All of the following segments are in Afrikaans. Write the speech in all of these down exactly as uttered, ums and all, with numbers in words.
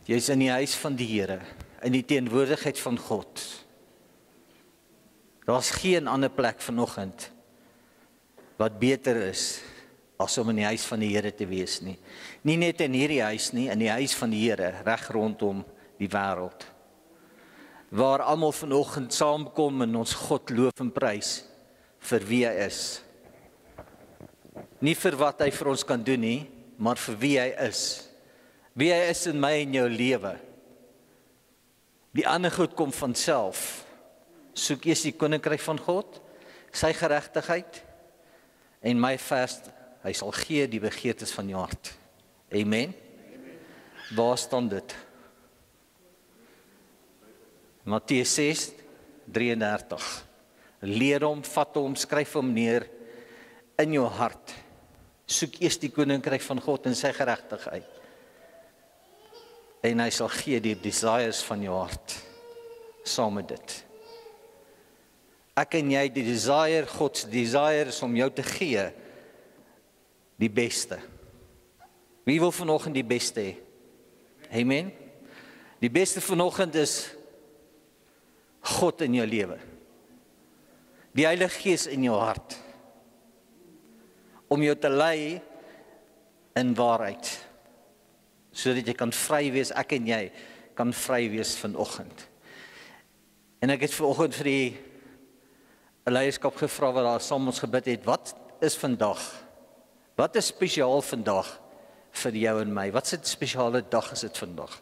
Jy is in die huis van die Here, in die teenwoordigheid van God. Daar's geen ander plek vanoggend wat beter is as om in die huis van die Here te wees nie. Nie net in hierdie huis nie, in die huis van die Here, reg rondom die wêreld. Waar almal vanoggend saamkom en ons God loof en prys vir wie hy is. Nie vir wat hy vir ons kan doen nie, maar vir wie hy is. Wie hy is in my en jou lewe. Die ander goed kom van self. Soek eers die koninkryk van God, sy geregtigheid, en my vers, hy sal gee die begeertes van jou hart. Amen. Waar staan dit? Matteus ses, drieëndertig. Leer hom, vat hom, skryf hom neer in jou hart. Soek eers die koninkryk van God en sy geregtigheid. En hy sal gee die desires van jou hart. Saam met dit. Ek en jy, die desire, Gods desire is om jou te gee, die beste. Wie wil vanoggend die beste hê? Amen. Die beste vanoggend is God in jou lewe. Die Heilige Gees in jou hart. Om jou te lei in waarheid. Sodat jy kan vry wees, ek en jy kan vry wees vanoggend. En ek het vanoggend vir die leierskap gevra wat daar saam ons gebid het, wat is vandag? Wat is spesiaal vandag vir jou en my? Wat 'n spesiale dag is dit vandag?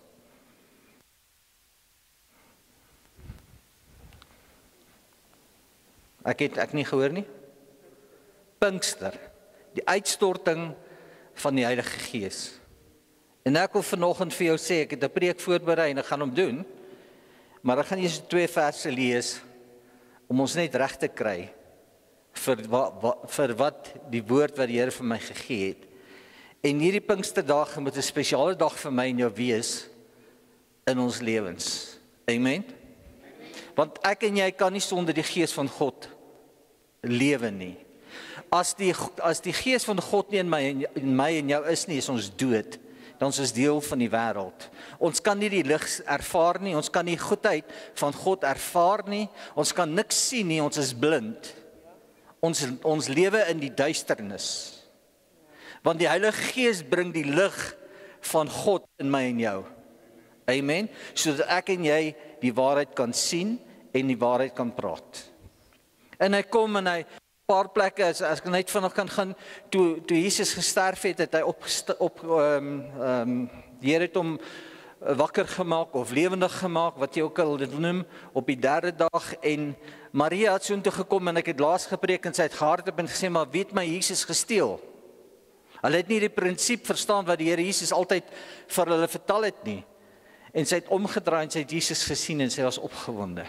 Ek het ek nie gehoor nie. Pinkster, die uitstorting van die Heilige Gees. En ek wil vanoggend vir jou sê, ek het 'n preek voorberei en ek gaan hom doen, maar ek gaan eers twee verse lees om ons net reg te kry vir wat, wat, vir wat die woord wat die Here vir my gegee het. En hierdie Pinksterdag moet 'n spesiale dag vir my en jou wees in ons lewens. Amen. Want ek en jy kan nie sonder die Gees van God lewe nie. As die as die Gees van God nie in my in my en jou is nie, is ons dood. Dan is ons deel van die wêreld. Ons kan nie die lig ervaar nie, ons kan nie goedheid van God ervaar nie, ons kan niks sien nie, ons is blind. Ons ons lewe in die duisternis. Want die Heilige Gees bring die lig van God in my en jou. Amen. Sodat ek en jy die waarheid kan sien en die waarheid kan praat. En hy kom en hy paar plekke, as, as ek net vanaand kan gaan, toe, toe Jesus gesterf het, het hy op, op um, um, die Here het hom wakker gemaak, of lewendig gemaak, wat jy ook al dit noem, op die derde dag, en Maria het so toe gekom, en ek het laas gepreek, en sy het gehardloop en gesê, maar wie het my Jesus gesteel? Hulle het nie die prinsip verstaan, wat die Here Jesus altyd vir hulle vertel het nie, en sy het omgedraai, en sy het Jesus gesien, en sy was opgewonde.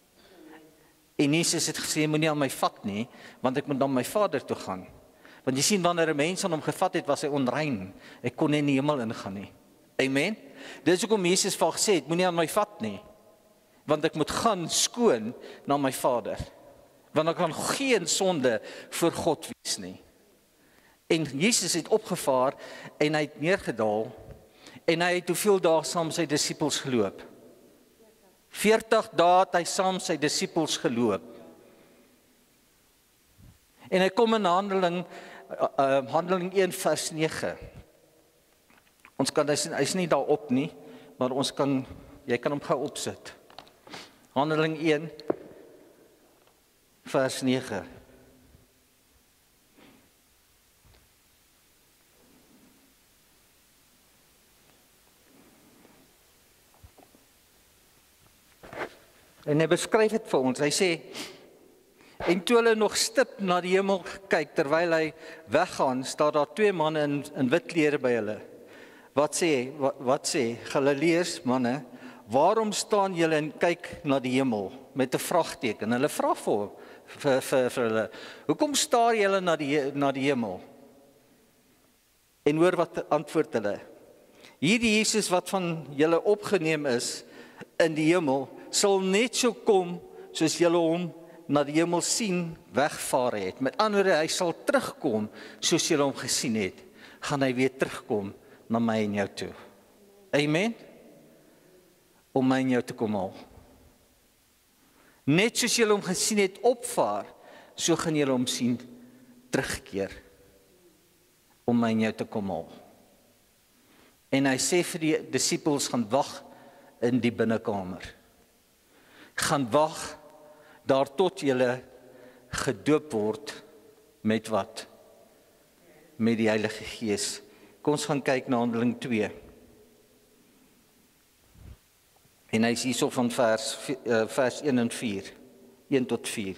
En Jesus het gesê, moenie aan my vat nie, want ek moet na my Vader toe gaan. Want jy sien, wanneer 'n mens aan hom gevat het, was hy onrein. Hy kon nie in die hemel ingaan nie. Amen. Dis hoekom Jesus vir gesê het, moenie aan my vat nie, want ek moet gaan skoon na my Vader. Want ek kan geen sonde voor God wees nie. En Jesus het opgevaar, en hy het neergedaal, en hy het hoeveel dae saam sy disippels geloop? veertig dae het hy saam sy disippels geloop. En hy kom in Handeling, uh, Handeling een vers nege. Ons kan, hy is, hy is nie daarop nie, maar ons kan, jy kan hom gou opsit. Handeling een vers nege. En hy beskryf dit vir ons, hy sê, en toe hulle nog stip na die hemel kyk, terwyl hy weggaan, staan daar twee manne in, in wit klere by hulle. Wat sê, wat, wat sê, Galileërs manne, waarom staan julle en kyk na die hemel, met 'n vraagteken? Hulle vra vir, vir, vir, vir hulle, hoekom staar julle na die, na die hemel? En hoor wat antwoord hulle, hierdie Jesus wat van julle opgeneem is, in die hemel, sal net so kom, soos julle hom na die hemel sien, wegvaar het. Met ander woorde, hy sal terugkom, soos julle hom gesien het, gaan hy weer terugkom na my en jou toe. Amen? om my en jou te kom haal. Net soos julle hom gesien het opvaar, so gaan julle hom sien terugkeer om my en jou te kom haal. En hy sê vir die disippels, gaan wag in die binnekamer. Gaan wag daar tot julle gedoop word met wat? Met die Heilige Gees. Kom ons gaan kyk na Handeling twee. En hy is hierso van vers, uh, vers een en vier. een tot vier.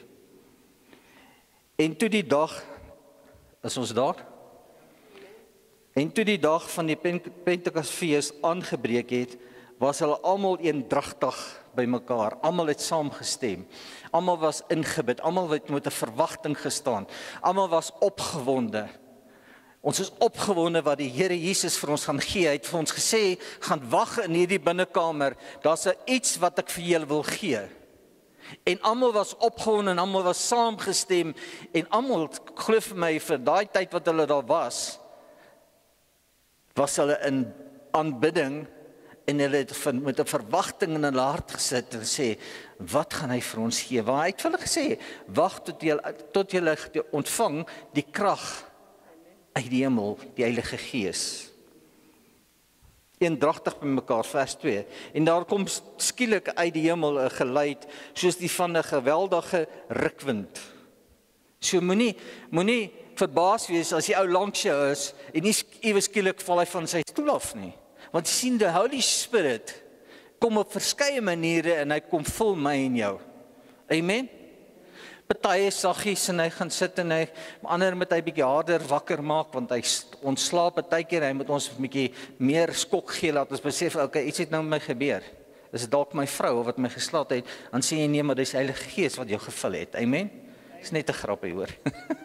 En toe die dag, is ons daar? En toe die dag van die Pentekosfees aangebreek het, was hulle almal eendragtig by mekaar. Almal het saamgestem. Almal was ingebid. Almal het met 'n verwagting gestaan. Almal was opgewonde. Ons is opgewonde wat die Here Jesus vir ons gaan gee. Hy het vir ons gesê, gaan wag in hierdie binnekamer. Daar's iets wat ek vir julle wil gee. En almal was opgewonde en almal was saamgestem. En almal, glo vir my, vir daai tyd wat hulle daar was, was hulle in aanbidding en hulle het met 'n verwagting in hulle hart gesit en sê, wat gaan hy vir ons gee? Want hy het vir hulle gesê, wag tot julle tot julle ontvang die krag uit die hemel, die Heilige Gees. Eendragtig by mekaar, vers twee. En daar kom skielik uit die hemel 'n geluid soos die van 'n geweldige rukwind. So moenie moenie verbaas wees as die ou langs jou is en nie ewe skielik val hy van sy stoel af nie. Want jy sien, die Holy Spirit kom op verskeie maniere en hy kom vul my en jou. Amen. Party is saggies en hy gaan sit en hy ander met hy bietjie harder wakker maak want hy ontslaap partykeer, hy moet ons 'n bietjie meer skok gee laat ons besef, okay, iets het nou met my gebeur. Is dit dalk my vrou wat my geslaap het? Dan sê jy nee, maar dis die Heilige Gees wat jou gevul het. Amen. Dis net 'n grappie hoor.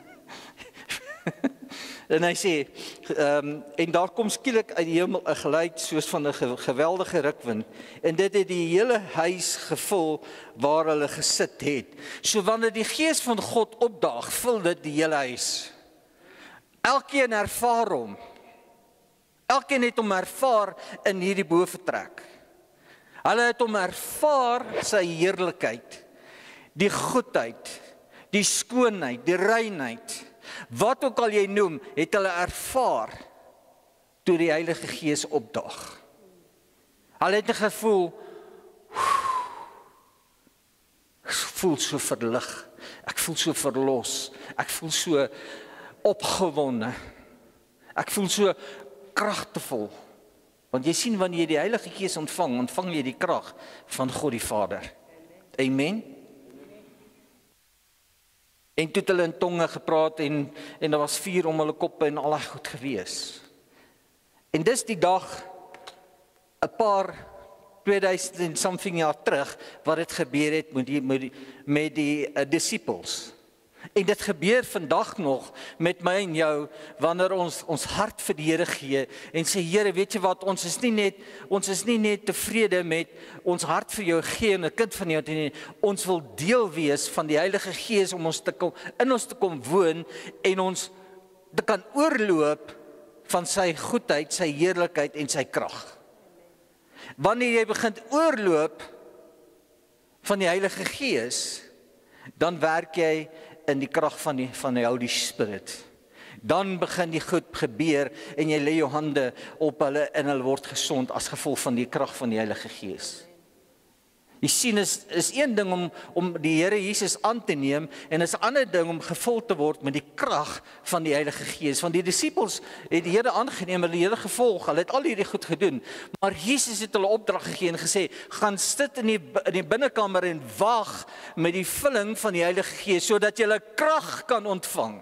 En hy sê, um, en daar kom skielik uit die hemel 'n geluid soos van 'n geweldige rukwind, en dit het die hele huis gevul waar hulle gesit het. So wanneer die Gees van God opdaag, vul dit die hele huis. Elkeen ervaar hom. Elkeen het hom ervaar in hierdie bovertrek. Hulle het hom ervaar sy heerlikheid, die goedheid, die skoonheid, die reinheid. Wat ook al jy noem, het hulle ervaar toe die Heilige Gees opdaag. Hulle het 'n gevoel, ek voel so verlig, ek voel so verlos, ek voel so opgewonde, ek voel so kragtevol. Want jy sien, wanneer jy die Heilige Gees ontvang, ontvang jy die krag van God die Vader. Amen. En toe het hulle in tonge gepraat en, en daar was vuur om hulle koppe en al daai goed gewees. En dis die dag, 'n paar tweeduisend en something jaar terug, wat dit gebeur het met die, met die, met die uh, disciples. En dit gebeur vandag nog met my en jou, wanneer ons ons hart vir die Here gee en sê, Here, weet jy wat, ons is nie net ons is nie net tevrede met ons hart vir jou gee en 'n kind van jou te nie, ons wil deel wees van die Heilige Gees om ons te kom in ons te kom woon en ons te kan oorloop van sy goedheid, sy heerlikheid en sy krag. Wanneer jy begin oorloop van die Heilige Gees, dan werk jy in die krag van die van die Holy Spirit. Dan begin die goed gebeur en jy lê jou hande op hulle en hulle word gesond as gevolg van die krag van die Heilige Gees. Jy sien, is is een ding om om die Here Jesus aan te neem en is 'n ander ding om gevul te word met die krag van die Heilige Gees. Want die disippels het die Here aangeneem, hulle Here gevolg, hulle het al hierdie goed gedoen, maar Jesus het hulle opdrag gegee en gesê, gaan sit in die in die binnekamer en wag met die vulling van die Heilige Gees sodat jy krag kan ontvang.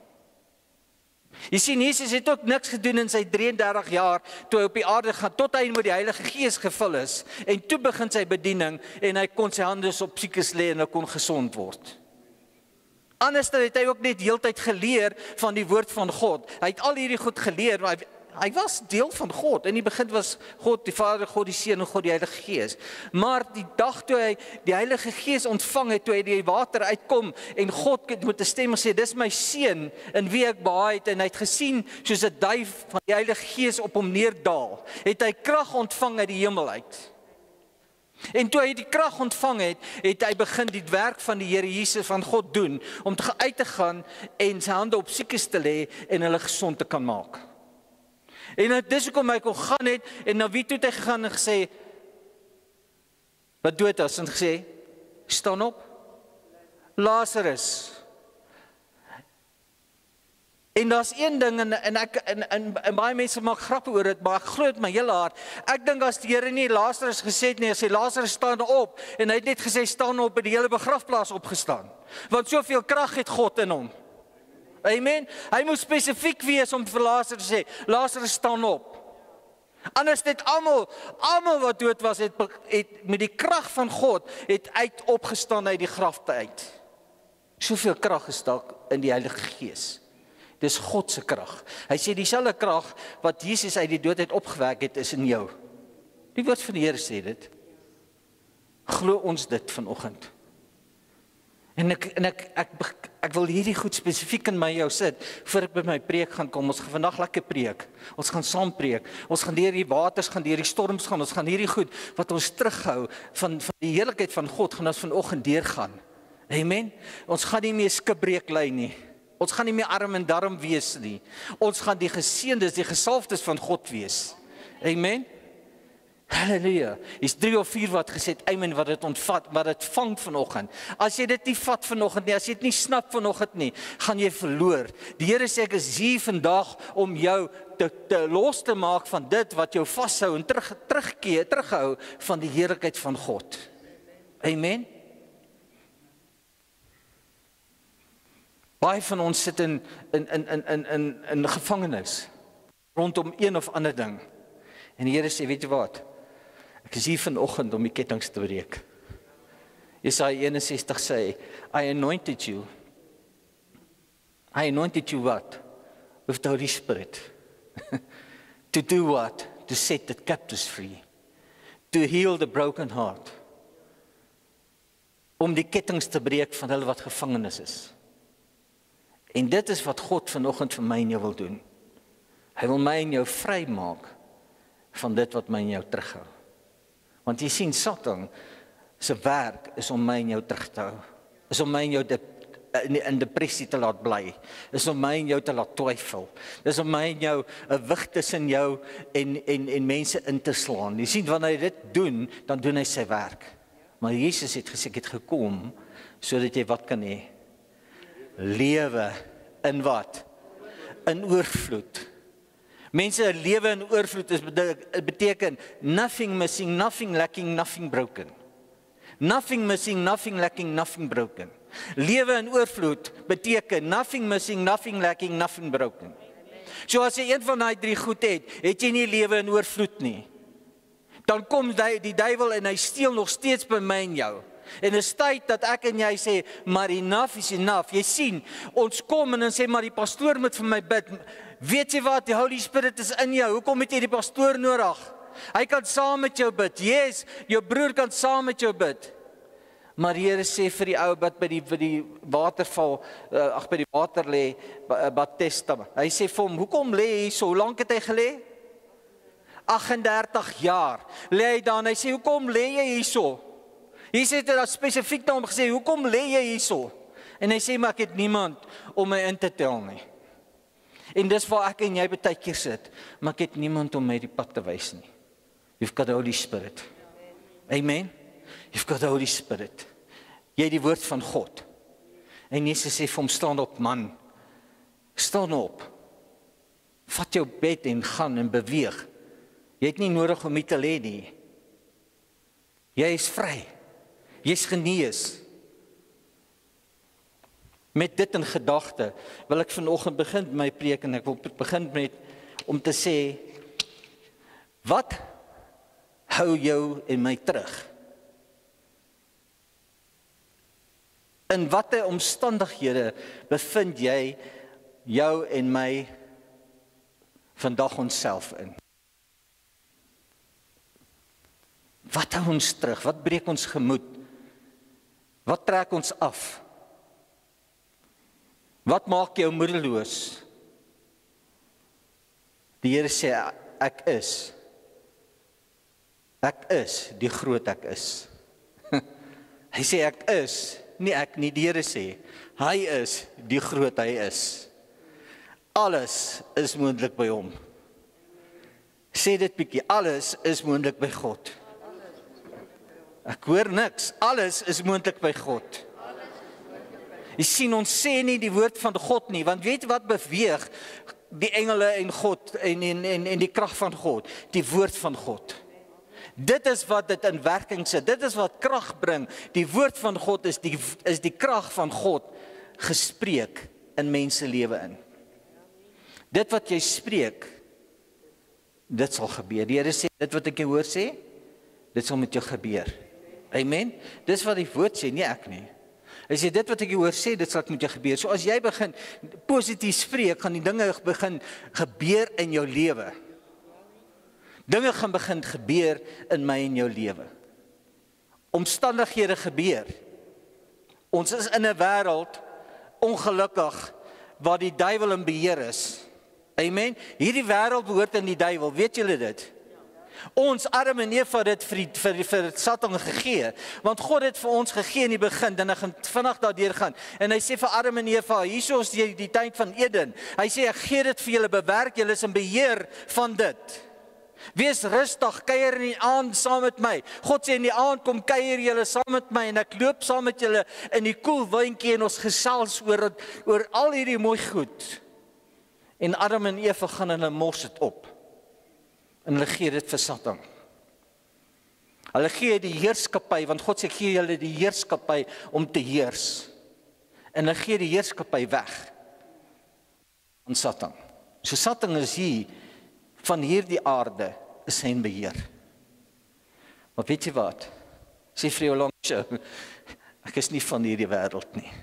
Jy sien, Jesus het ook niks gedoen in sy drieëndertig jaar toe hy op die aarde gaan, tot hy met die Heilige Gees gevul is, en toe begin sy bediening, en hy kon sy hande op siekes lê en hy kon gesond word. Anders het hy ook net heeltyd geleer van die woord van God. Hy het al hierdie goed geleer, maar hy, hy was deel van God. In die begin was God die Vader, God die Seun en God die Heilige Gees. Maar die dag toe hy die Heilige Gees ontvang het, toe hy die water uitkom en God met 'n stem gesê, dis my seun in wie ek behaag het, en hy het gesien soos 'n duif van die Heilige Gees op hom neerdaal, het hy krag ontvang uit die hemel uit. En toe hy die krag ontvang het, het hy begin die werk van die Here Jesus van God doen, om te uit te gaan en sy hande op siekes te lê en hulle gesond te kan maak. En dis hoekom hy kon gaan het, en na wie toe het hy gegaan en gesê, wat dood was, en gesê, staan op, Lazarus. En daar's een ding, en, en, ek, en, en, en baie mense maak grappe oor dit, maar ek glo dit my hele hart, ek dink as die Here nie Lazarus gesê het nie, as hy Lazarus staan op, en hy het net gesê, staan op, en die hele begrafplaas opgestaan, want soveel krag het God in hom. Amen. Hy moet spesifiek wees om vir Lazarus te sê, Lazarus staan op. Anders het almal, almal wat dood was, het, het met die krag van God, het uit opgestaan uit die grafte uit. Soveel krag is daar in die Heilige Gees. Dis God se krag. Hy sê dieselfde krag wat Jesus uit die dood uit opgewek het, is in jou. Die woord van die Here sê dit. Glo ons dit vanoggend. En ek en ek ek ek wil hierdie goed spesifiek in my jou sit voor ek by my preek gaan kom. Ons gaan vandag lekker preek. Ons gaan saam preek. Ons gaan deur die waters gaan, deur die storms gaan. Ons gaan hierdie goed wat ons terughou van van die heerlikheid van God gaan ons vanoggend deurgaan. Amen. Ons gaan nie meer skipbreek ly nie. Ons gaan nie meer arm en darm wees nie. Ons gaan die geseëndes, die gesalfdes van God wees. Amen. Halleluja. Is drie of vier wat gesê het, amen, wat dit ontvat, wat dit vang vanoggend. As jy dit nie vat vanoggend nie, as jy dit nie snap vanoggend nie, gaan jy verloor. Die Here sê ek is hier vandag om jou te, te los te maak van dit wat jou vashou en terug terugkeer, terughou van die heerlikheid van God. Amen. Baie van ons sit in in in in in in in gevangenis rondom een of ander ding. En die Here sê, weet jy wat? Ek is hier vanoggend om die kettinge te breek. Jesaja eenensestig sê, I anointed you. I anointed you what? With the Holy Spirit. To do what? To set the captives free. To heal the broken heart. Om die kettinge te breek van hulle wat gevangenes is. En dit is wat God vanoggend vir my en jou wil doen. Hy wil my en jou vry maak van dit wat my en jou terughou. Want jy sien, Satan se werk is om my en jou terug te hou. Is om my en jou de, in, in depressie te laat bly. Is om my en jou te laat twyfel. Is om my en jou 'n wig tussen jou en, en, en mense in te slaan. Jy sien, wanneer hy dit doen, dan doen hy sy werk. Maar Jesus het gesê, ek het gekom, sodat jy wat kan hê? Lewe in wat? In oorvloed. Mense, lewe in oorvloed is beteken nothing missing, nothing lacking, nothing broken. Nothing missing, nothing lacking, nothing broken. Lewe in oorvloed beteken nothing missing, nothing lacking, nothing broken. So as jy een van daai drie goed het, het jy nie lewe in oorvloed nie. Dan kom die, die duiwel en hy steel nog steeds by my en jou. En dit is tyd dat ek en jy sê, maar enough is enough. Jy sien, ons kom en dan sê, maar die pastoor moet vir my bid. Weet jy wat, die Holy Spirit is in jou. Hoekom het jy die pastoor nodig? Hy kan saam met jou bid. Yes, jou broer kan saam met jou bid. Maar die Here sê vir die ou wat by die, by die waterval, uh, ag by die water lê, Baptista. Hy sê vir hom, hoekom lê hy so? Hoe lank het hy gelê? agt en dertig jaar. Lê hy dan, hy sê, hoekom lê jy hierso? Hy sê dit spesifiek na hom gesê, hoekom lê jy hierso? En hy sê, maar ek het niemand om my in te tel nie. En dis waar ek en jy baie keer sit, maar ek het niemand om my die pad te wys nie. You've got the Holy Spirit. Amen. You've got the Holy Spirit. Jy het die woord van God. En Jesus sê vir hom, staan op man. Staan op. Vat jou bed en gaan en beweeg. Jy het nie nodig om hier te lê nie. Jy is vry. Jy is genees. Met dit in gedagte wil ek vanoggend begin my preek en ek wil begin met om te sê, wat hou jou en my terug? In watter omstandighede bevind jy jou en my vandag onsself in? Wat hou ons terug? Wat breek ons gemoed? Wat trek ons af? Wat maak jou moedeloos? Die Here sê, ek is. Ek is die groot ek is. Hy sê ek is, nie ek nie, die Here sê, hy is die groot hy is. Alles is moontlik by hom. Sê dit bietjie, alles is moontlik by God. Ek hoor niks, alles is moontlik by God. Jy sien, ons sê nie die woord van God nie, want weet wat beweeg die engele en God en, en, en, en die krag van God? Die woord van God. Dit is wat dit in werking sit, dit is wat krag bring. Die woord van God is die, is die krag van God gespreek in mense lewe in. Dit wat jy spreek, dit sal gebeur. Die Here sê, dit wat ek jou hoor sê, dit sal met jou gebeur. Amen. Dis wat die woord sê, nie ek nie. Hy sê, dit wat ek jou hoor sê, dit sal met jou gebeur. So as jy begin positief spreek, gaan die dinge begin gebeur in jou lewe. Dinge gaan begin gebeur in my en jou lewe. Omstandighede gebeur. Ons is in 'n wêreld, ongelukkig, waar die duiwel in beheer is. Amen. Hierdie wêreld behoort aan die duiwel, weet julle dit? Ons Adam en Eva het dit vir, vir, vir Satan gegee, want God het vir ons gegee in die begin, en hy gaan vinnig daardeur gaan, en hy sê vir Adam en Eva, hier is die, die tyd van Eden, hy sê, ek gee dit vir julle, bewerk, julle is in beheer van dit. Wees rustig, kuier in die aand saam met my. God sê in die aand kom kuier julle saam met my, en ek loop saam met julle in die koel wynkie, en ons gesels oor, oor al hierdie mooi goed. En Adam en Eva gaan en hulle mos dit op. En hulle gee dit vir Satan. Hulle gee die heerskappy, want God sê, gee julle die heerskappy om te heers. En hulle gee die heerskappy weg aan Satan. So Satan is hier, van hierdie aarde, is sy in beheer. Maar weet jy wat? Sê vir jou langs jou, ek is nie van hierdie wêreld nie.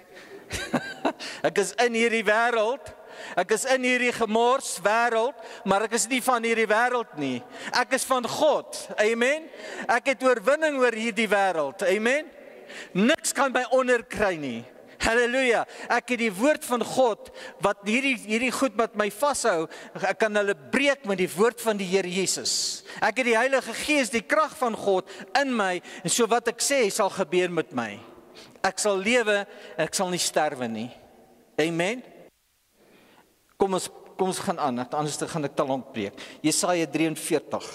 Ek is in hierdie wêreld, ek is in hierdie gemors wêreld, maar ek is nie van hierdie wêreld nie. Ek is van God, amen. Ek het oorwinning oor hierdie wêreld, amen. Niks kan my onderkry nie. Halleluja, ek het die woord van God, wat hierdie, hierdie goed met my vashou, ek kan hulle breek met die woord van die Here Jesus. Ek het die Heilige Gees, die krag van God in my, en so wat ek sê, sal gebeur met my. Ek sal lewe, ek sal nie sterwe nie. Amen. Kom ons, kom ons gaan aan, anders gaan ek te lank preek. Jesaja drie en veertig.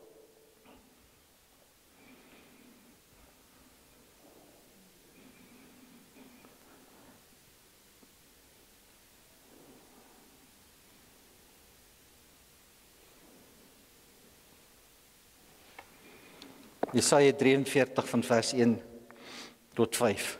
Jesaja drie en veertig van vers een tot vyf.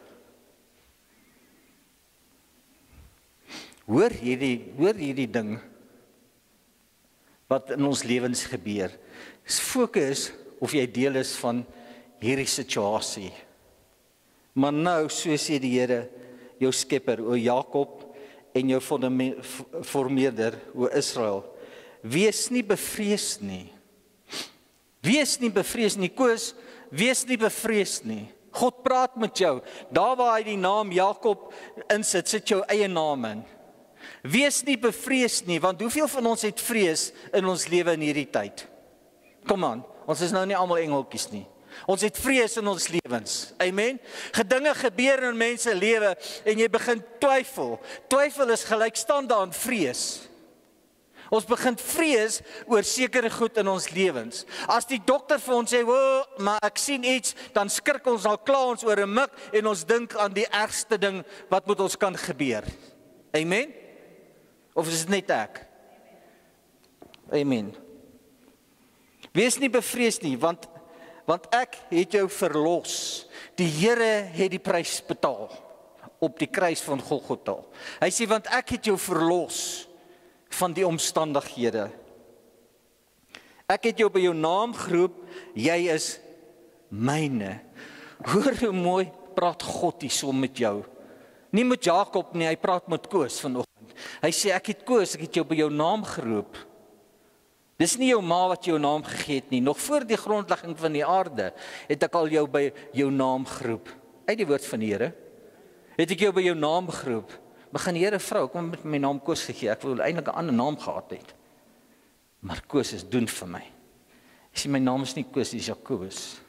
Hoor hierdie, hoor hierdie ding wat in ons lewens gebeur. Fokus of jy deel is van hierdie situasie. Maar nou, so sê die Here, jou skepper, o Jakob, en jou vormeerder, o Israel, wees nie bevrees nie. Wees nie bevrees nie, Koos, wees nie bevrees nie. God praat met jou, daar waar hy die naam Jakob insit, sit jou eie naam in. Wees nie bevrees nie, want hoeveel van ons het vrees in ons lewe in hierdie tyd? Kom aan, ons is nou nie almal engeltjies nie. Ons het vrees in ons lewens, amen. Gedinge gebeur in mense lewe, en jy begin twyfel. Twyfel is gelykstaande aan vrees. Ons begin vrees oor sekere goed in ons lewens. As die dokter vir ons sê, "O, maar ek sien iets," dan skrik ons al klaar ons oor 'n mik en ons dink aan die ergste ding wat met ons kan gebeur. Amen? Of is dit net ek? Amen. Wees nie bevrees nie, want want ek het jou verlos. Die Here het die prys betaal op die kruis van Golgotha. Hy sê, want ek het jou verlos van die omstandighede. Ek het jou by jou naam geroep, jy is myne. Hoor hoe mooi praat God hier so met jou. Nie met Jakob nie, hy praat met Koos vanoggend. Hy sê, ek het Koos, ek het jou by jou naam geroep. Dis nie jou ma wat jou naam gegee het nie, nog voor die grondlegging van die aarde, het ek al jou by jou naam geroep. Uit die woord van die Here, het ek jou by jou naam geroep. Begin die Here vrou, kom met my naam Koos gegee, ek wil eintlik 'n ander naam gehad het. Maar Koos is doen vir my. Hy Ek sê, my naam is nie Koos, dis Jakobus.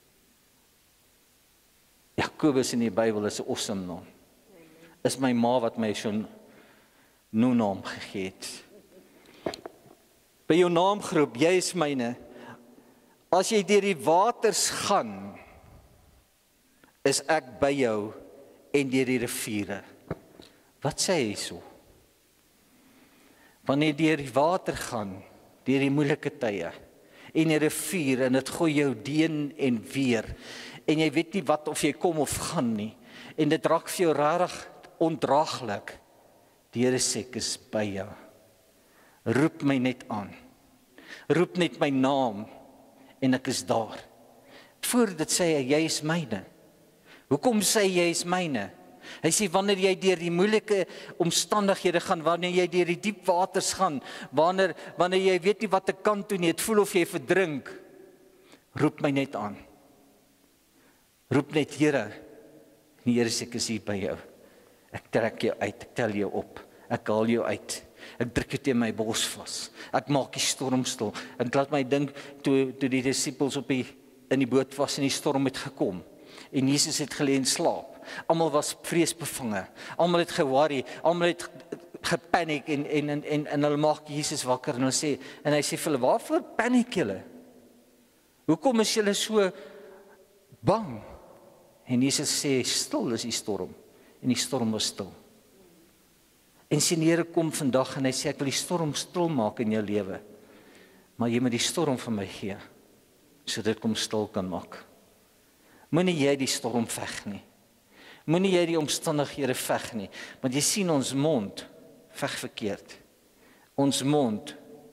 Jakobus in die Bybel is 'n awesome naam. Is my ma wat my so 'n nou naam gegee het. By jou naamgroep, jy is myne. As jy deur die waters gaan, is ek by jou en deur die riviere. Wat sê hy so? Wanneer jy deur die water gaan, deur die moeilike tye, en die rivier, en dit gooi jou heen en weer, en jy weet nie wat of jy kom of gaan nie, en dit raak vir jou rarig ondraaglik, die Here sê ek is by jou. Roep my net aan. Roep net my naam, en ek is daar. Voor dit sê hy, jy is myne. Hoekom sê hy, jy is myne? Hy sê, wanneer jy deur die moeilike omstandighede gaan, wanneer jy deur die diep waters gaan, wanneer, wanneer jy weet nie wat ek kan doen nie, het voel of jy verdrink, roep my net aan. Roep net, Here, en die Here sê, ek is hier by jou. Ek trek jou uit, ek tel jou op, ek haal jou uit. Ek druk jou teen my bors vas. Ek maak die storm stil. Ek laat my dink, toe, toe die disippels op die, in die boot was en die storm het gekom, en Jesus het gelê en slaap. Almal was vreesbevange. Almal het ge-worry, almal het gepaniek en en en en, en hulle maak Jesus wakker en hulle sê en hy sê vir hulle, waarvoor paniek julle? Hoekom is julle so bang? En Jesus sê, stil is die storm. En die storm was stil. En sien die Here kom vandag en hy sê, ek wil die storm stil maak in jou lewe. Maar jy moet die storm van my gee, sodat dit kom stil kan maak. Moenie jy die storm veg nie. Moenie jy die omstandighede veg nie. Want jy sien ons mond veg verkeerd. Ons mond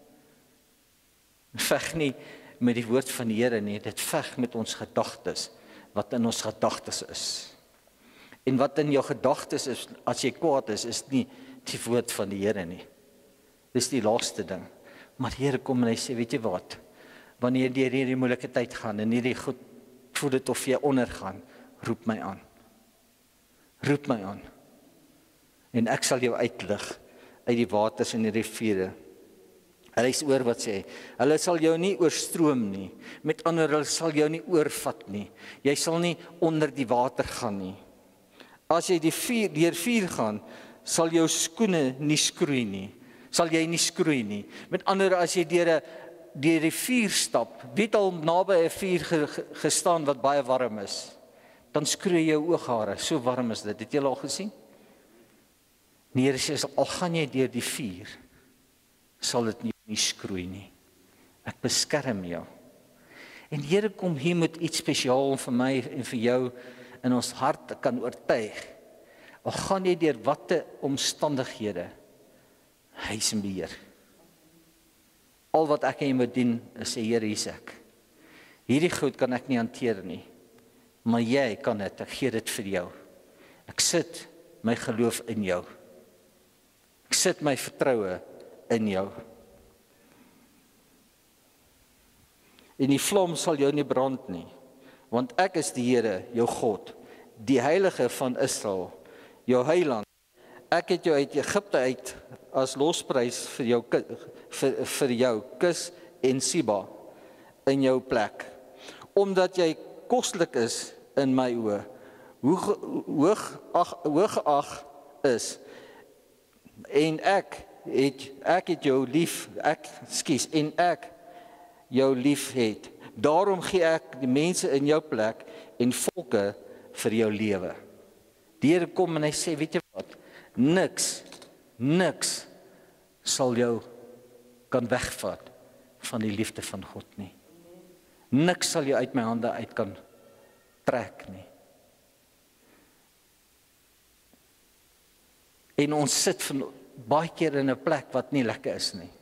veg nie met die woord van die Here nie. Dit veg met ons gedagtes, wat in ons gedagtes is. En wat in jou gedagtes is, as jy kwaad is, is nie die woord van die Here nie. Dis die laaste ding. Maar die Here kom en hy sê, weet jy wat? Wanneer jy deur hierdie moeilike tyd gaan, en hierdie goed voel dit of jy ondergaan, roep my aan. Roep my aan. En ek sal jou uitlig uit die waters en die riviere. Hulle is oor wat sê, hulle sal jou nie oorstroom nie. Met ander, hulle sal jou nie oorvat nie. Jy sal nie onder die water gaan nie. As jy die vuur, deur vuur gaan, sal jou skoene nie skroei nie. Sal jy nie skroei nie. Met ander, as jy deur 'n deur die vuur stap, wie het al naby 'n vuur ge, gestaan wat baie warm is, dan skroei jou ooghare, so warm is dit. Het jy al gesien? Die Here sê, al gaan jy deur die vuur, sal dit nie, nie skroei nie. Ek beskerm jou. En die Here kom hier met iets spesiaal vir my en vir jou in ons hart kan oortuig. Al gaan jy deur watte omstandighede, hy is in beheer. Al wat ek en jy moet doen, is sê, Here, hier is ek. Hierdie goed kan ek nie hanteer nie, maar jy kan dit, ek gee dit vir jou. Ek sit my geloof in jou. Ek sit my vertroue in jou. En die vlam sal jou nie brand nie, want ek is die Here, jou God, die Heilige van Israel, jou Heiland. Ek het jou uit Egipte uit as losprys vir jou vir, vir jou Kus en Siba in jou plek, omdat jy koslik is in my oë, hoog ag hoog ag is, en ek het ek het jou lief, ek skus en ek jou lief het. Daarom gee ek die mense in jou plek en volke vir jou lewe. Die Here kom en hy sê, weet jy wat? Niks, niks sal jou kan wegvat van die liefde van God nie. Niks sal jou uit my hande uit kan trek nie. En ons sit van baie keer in 'n plek wat nie lekker is nie.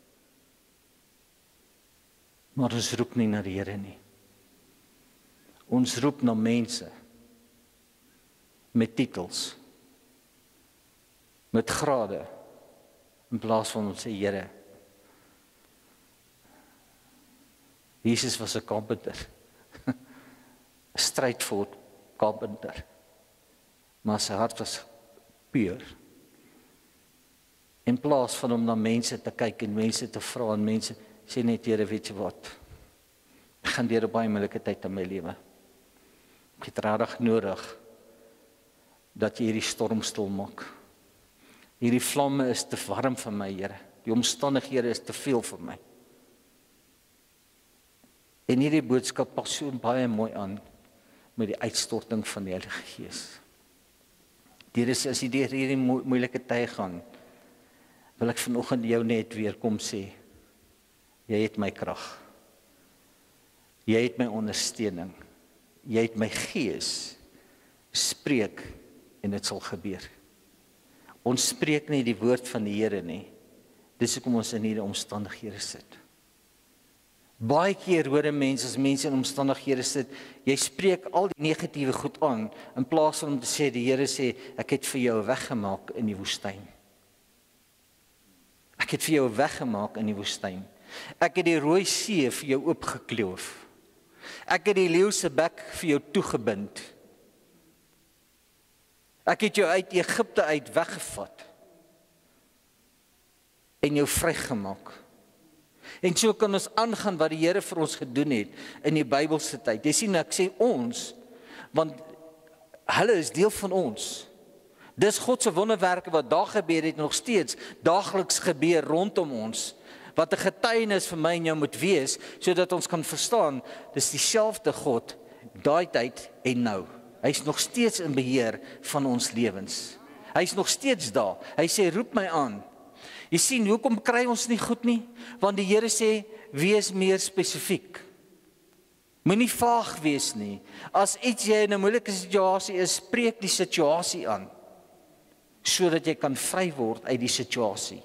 Maar ons roep nie na die Here nie. Ons roep na mense met titels, met grade, in plaas van ons sê, Here, Jesus was 'n carpenter, 'n strydvoort carpenter, maar sy hart was puur. In plaas van om na mense te kyk en mense te vra en mense sê net, Here, weet jy wat? gaan deur 'n baie moeilike tyd in my lewe. Ek het regtig nodig dat jy hierdie storm stil maak. Hierdie vlamme is te warm vir my, Here. Die omstandighede is te veel vir my. En hierdie boodskap pas so baie mooi aan met die uitstorting van die Heilige Gees. Here, as jy deur hierdie mo moeilike tye gaan, wil ek vanoggend jou net weer kom sê, jy het my krag. Jy het my ondersteuning. Jy het my gees. Spreek en dit sal gebeur. Ons spreek nie die woord van die Here nie. Dis hoekom ons in hierdie omstandighede sit. Baie keer hoor mense as mense in omstandighede sit, jy spreek al die negatiewe goed aan, in plaas van om te sê, die Here sê, ek het vir jou weggemaak in die woestyn. Ek het vir jou weggemaak in die woestyn. Ek het die Rooi See vir jou oopgekloof. Ek het die leeu se bek vir jou toegebind. Ek het jou uit Egipte uit weggevat en jou vrygemaak. En so kan ons aangaan wat die Here vir ons gedoen het in die Bybelse tyd. Jy sien, ek sê ons, want hulle is deel van ons. Dis God se wonderwerke wat daar gebeur het, nog steeds daagliks gebeur rondom ons, wat 'n getuienis vir my en jou moet wees, sodat ons kan verstaan, dis dieselfde God, daai tyd en nou. Hy's nog steeds in beheer van ons lewens. Hy's nog steeds daar. Hy sê, roep my aan. Jy sien, hoekom kry ons nie goed nie? Want die Here sê, wees meer spesifiek. Moenie vaag wees nie. As iets jy in 'n moeilike situasie is, spreek die situasie aan, sodat jy kan vry word uit die situasie.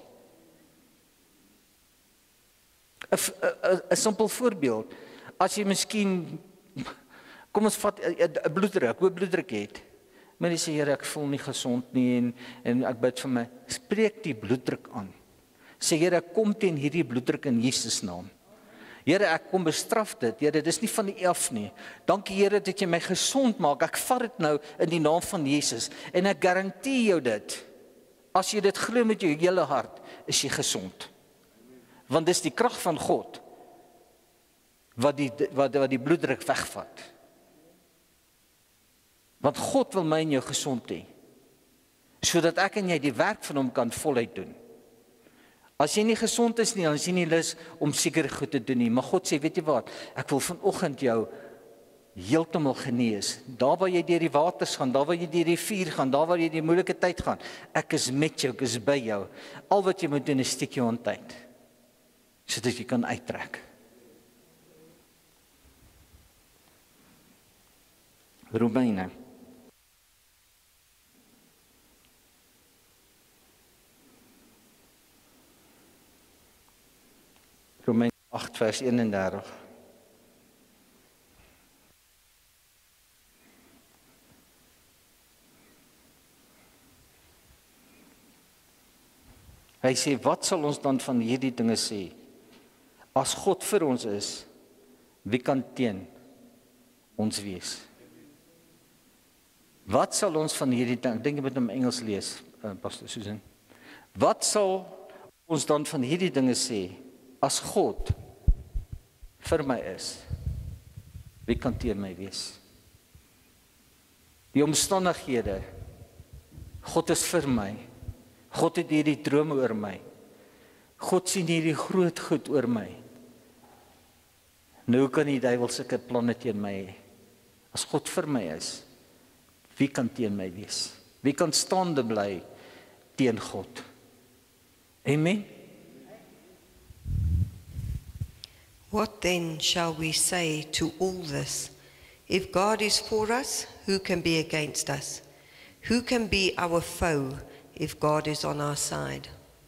'n simpel voorbeeld. As jy miskien, kom ons vat 'n bloeddruk, hoe bloeddruk het. Maar jy sê, Here, ek voel nie gesond nie en en ek bid vir my. Spreek die bloeddruk aan. Sê, Here, ek kom teen hierdie bloeddruk in Jesus naam. Here, ek kom bestraf dit. Here, dis nie van die af nie. Dankie, Here, dat jy my gesond maak. Ek vat dit nou in die naam van Jesus en ek garandeer jou dit. As jy dit glo met jou hele hart, is jy gesond. Want dis die krag van God wat die wat, wat die bloeddruk wegvat. Want God wil my en jou gesond hê, sodat ek en jy die werk van hom kan voluit doen. As jy nie gesond is nie, dan is jy nie lus om seker goed te doen nie. Maar God sê, weet jy wat, ek wil vanoggend jou heeltemal genees. Daar waar jy deur die waters gaan, daar waar jy deur die vuur gaan, daar waar jy die moeilike tyd gaan, ek is met jou, ek is by jou. Al wat jy moet doen is steek jou hand uit, sodat jy kan uittrek. Romeine. Romeine agt vers eenendertig. Hy sê, wat sal ons dan van hierdie dinge sê? As God vir ons is, wie kan teen ons wees? Wat sal ons van hierdie ding, ek dink jy moet hom Engels lees, uh, Pastor Susan. Wat sal ons dan van hierdie dinge sê, as God vir my is, wie kan teen my wees? Die omstandighede, God is vir my, God het hierdie drome oor my, God sien hierdie groot goed oor my. Nou kan die duiwel sulke planne teen my hê. As God vir my is, wie kan teen my wees? Wie kan staande bly teen God? Amen. What then shall we say to all this? If God is for us, who can be against us? Who can be our foe if God is on our side?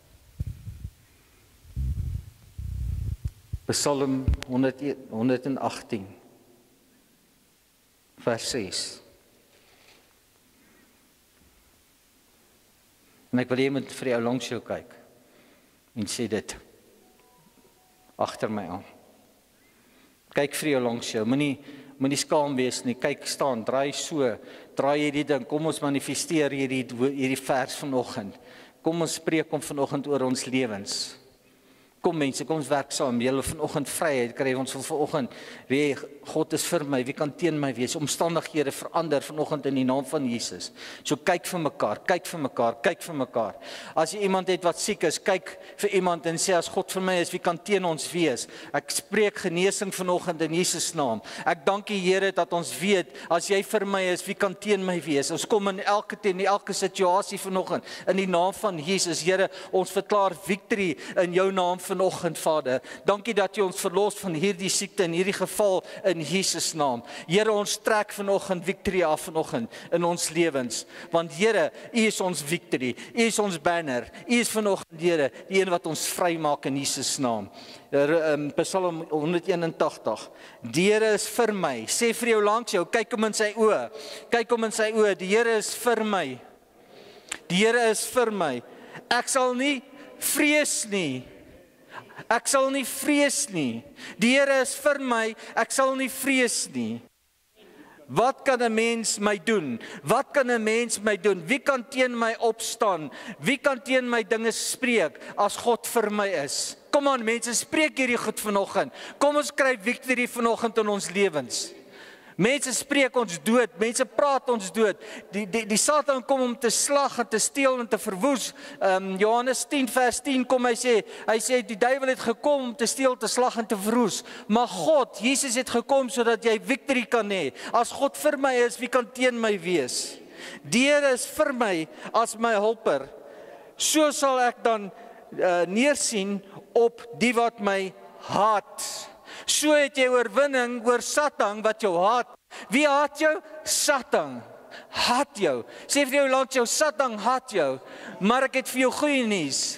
Psalm honderd agttien, vers ses. En ek wil jy moet vir jou langs jou kyk en sê dit agter my aan. Kyk vir jou langs jou, moenie moenie skaam wees nie. Kyk, staan, draai so, draai hierdie ding. Kom ons manifesteer hierdie hierdie vers vanoggend. Kom ons spreek hom vanoggend oor ons lewens. Kom mense, kom ons werk saam. Julle vanoggend vryheid kry ons vanoggend. Wie God is vir my, wie kan teen my wees? Omstandighede verander vanoggend in die naam van Jesus. So kyk vir mekaar, kyk vir mekaar, kyk vir mekaar. As jy iemand het wat siek is, kyk vir iemand en sê as God vir my is, wie kan teen ons wees? Ek spreek genesing vanoggend in Jesus naam. Ek dank die Here dat ons weet as jy vir my is, wie kan teen my wees? Ons kom in elke teen elke situasie vanoggend in die naam van Jesus. Here, ons verklaar victory in jou naam vanoggend, Vader. Dankie dat jy ons verlos van hierdie siekte en hierdie geval in Jesus naam. Here, ons trek vanoggend victory af vanoggend in ons lewens. Want Here, U is ons victory. U is ons banner. U is vanoggend, Here, die een wat ons vry maak in Jesus naam. Psalm honderd eenentagtig. Die Here is vir my. Sê vir jou langs jou, kyk hom in sy oë. Kyk hom in sy oë. Die Here is vir my. Die Here is vir my. Ek sal nie vrees nie. Ek sal nie vrees nie. Die Here is vir my, ek sal nie vrees nie. Wat kan 'n mens my doen? Wat kan 'n mens my doen? Wie kan teen my opstaan? Wie kan teen my dinge spreek as God vir my is? Kom aan mense, spreek hierdie goed vanoggend. Kom ons kry victory vanoggend in ons lewens. Mense spreek ons dood, mense praat ons dood. Die die die Satan kom om te slag en te steel en te verwoes. Um, Johannes tien vers tien kom hy sê, hy sê die duiwel het gekom om te steel, te slag en te verwoes. Maar God, Jesus het gekom sodat jy victory kan hê. As God vir my is, wie kan teen my wees? Die Here is vir my as my hulper. So sal ek dan uh, neersien op die wat my haat. So het jy oorwinning oor Satan wat jou haat. Wie haat jou? Satan haat jou. Sê vir jou langs jou, Satan haat jou. Maar ek het vir jou goeie nuus.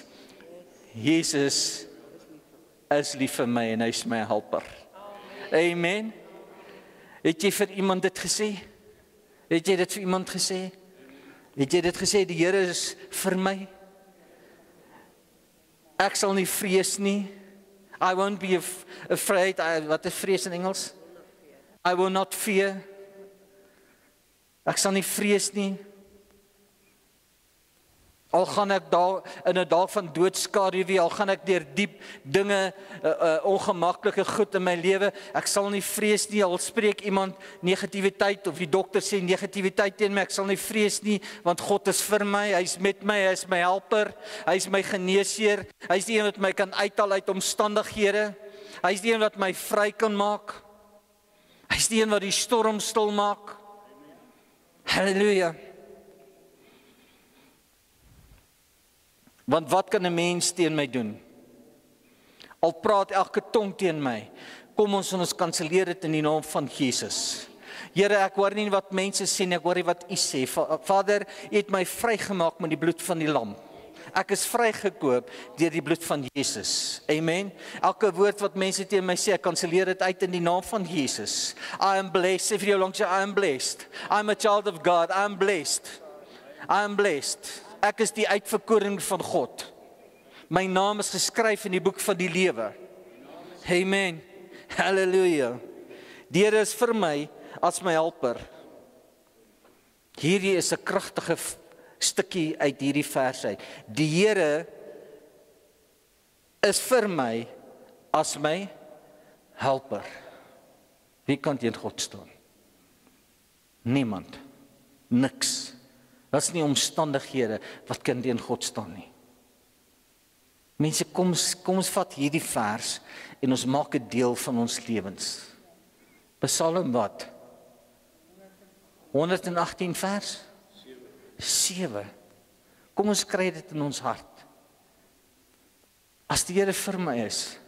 Jesus is lief vir my en hy is my helper. Amen. Het jy vir iemand dit gesê? Het jy dit vir iemand gesê? Het jy dit gesê, die Here is vir my? Ek sal nie vrees nie. I won't be af afraid. I, wat is vrees in Engels? I will not fear. Ek sal nie vrees nie. Al gaan ek daar in 'n dal van doodskaduwee, al gaan ek deur diep dinge, uh, uh, ongemaklike goed in my lewe, ek sal nie vrees nie. Al spreek iemand negativiteit of die dokter sê negativiteit teen my, ek sal nie vrees nie, want God is vir my, hy is met my, hy is my helper, hy is my geneesheer, hy is die een wat my kan uithaal uit omstandighede, hy is die een wat my vry kan maak, hy is die een wat die storm stil maak. Halleluja. Want wat kan 'n mens teen my doen? Al praat elke tong teen my, kom ons en ons kanselleer dit in die naam van Jesus. Here, ek hoor nie wat mense sê nie, ek hoor nie wat U sê. Vader, U het my vrygemaak met die bloed van die lam. Ek is vrygekoop deur die bloed van Jesus. Amen. Elke woord wat mense teen my sê, ek kanselleer dit uit in die naam van Jesus. I am blessed. Sê vir jou langs jou, I am blessed. I am a child of God. I am blessed. I am blessed. Ek is die uitverkoring van God. My naam is geskryf in die boek van die lewe. Amen. Halleluja. Die Here is vir my as my helper. Hierdie is 'n kragtige stukkie uit hierdie vers uit. Die Here is vir my as my helper. Wie kan teen God staan? Niemand. Niks. Dat is nie omstandighede wat kan teen God staan nie. Mense, kom, kom ons vat hierdie vers en ons maak 'n deel van ons lewens. Psalm wat? honderd agttien vers? sewe. Kom ons kry dit in ons hart. As die Here vir my is,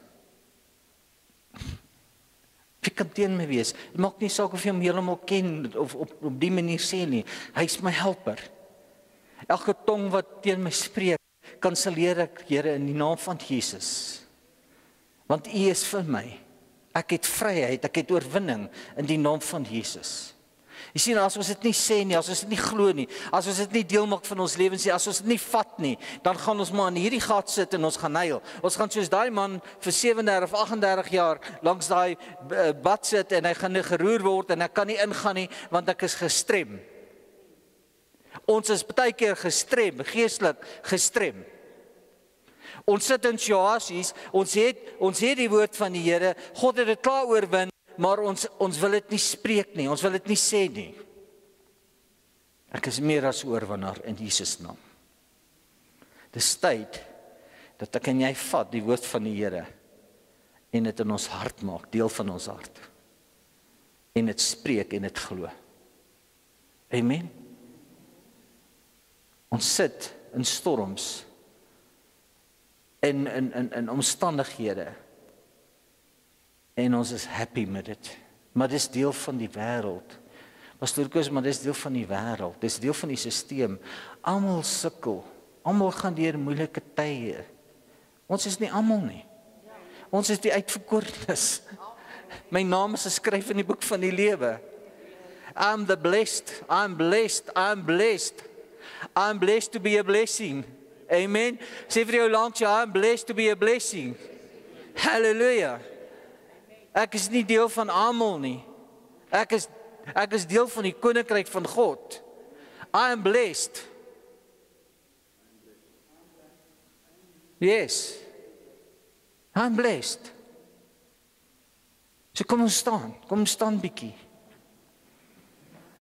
wie kan teen my wees? Het maak nie saak of jy hom heeltemal ken of op, op die manier sê nie. Hy is my helper. Elke tong wat teen my spreek, kanselleer ek, Here, in die naam van Jesus. Want U is vir my. Ek het vryheid, ek het oorwinning in die naam van Jesus. Jy sien, as ons dit nie sê nie, as ons dit nie glo nie, as ons dit nie deel maak van ons lewens nie, as ons dit nie vat nie, dan gaan ons maar in hierdie gat sit en ons gaan huil. Ons gaan soos daai man vir sewendertig of agtendertig jaar langs daai bad sit en hy gaan nie geroer word en ek kan nie ingaan nie, want ek is gestrem. Ons is baie keer gestrem, geestelik gestrem. Ons sit in situasies, ons het ons het die woord van die Here, God het dit klaar oorwin, maar ons ons wil dit nie spreek nie, ons wil dit nie sê nie. Ek is meer as oorwinnaar in Jesus naam. Dis tyd dat ek en jy vat die woord van die Here en dit in ons hart maak, deel van ons hart. En dit spreek en dit glo. Amen. Ons sit in storms, in in in in omstandighede. En ons is happy met dit. Maar dis deel van die wêreld. Pastor Koos, maar dis deel van die wêreld. Dis deel van die stelsel. Almal sukkel. Almal gaan deur moeilike tye. Ons is nie almal nie. Ons is die uitverkorenes. My naam is geskryf in die boek van die lewe. I'm the blessed. I'm blessed. I'm blessed. I'm blessed to be a blessing. Amen. Sê vir jou langs, ja, I'm blessed to be a blessing. Hallelujah. Ek is nie deel van almal nie. Ek is ek is deel van die koninkryk van God. I am blessed. Yes. I'm blessed. So kom ons staan, kom ons staan bietjie.